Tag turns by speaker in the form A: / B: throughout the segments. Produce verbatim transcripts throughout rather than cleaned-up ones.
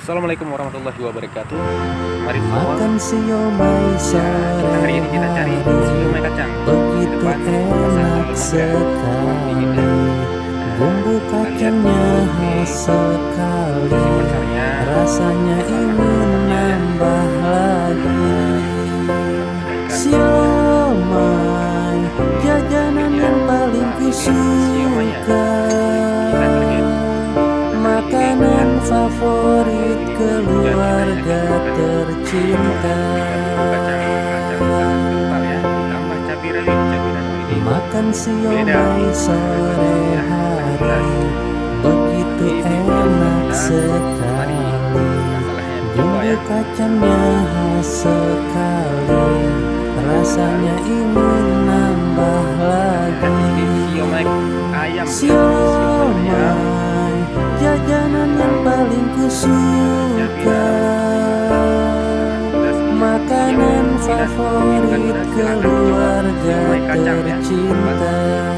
A: Assalamualaikum warahmatullahi wabarakatuh. Mari semua
B: makan siomay sore
A: kita hari ini kita cari siomay kacang di
B: begitu
A: depan pasar
B: enak
A: sekali.
B: sekali, bumbu kacangnya khas sekali, rasanya ingin nambah lagi. Siomay jajanan yang paling kusuka, makanan favorit keluarga tercinta. Makan siomay sore hari begitu enak sekali, bumbu kacangnya khas sekali, rasanya ingin nambah lagi. Siomay jajanan yang paling kusuka, makanan favorit keluarga tercinta.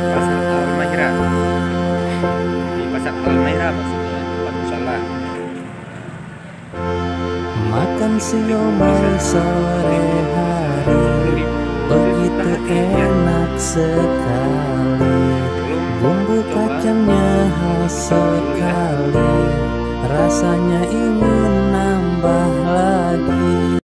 A: Di pasar Al-Mahira maksudnya, tempat musala.
B: Makan siomay sore hari begitu enak sekali, bumbu kacangnya khas sekali, rasanya ingin nambah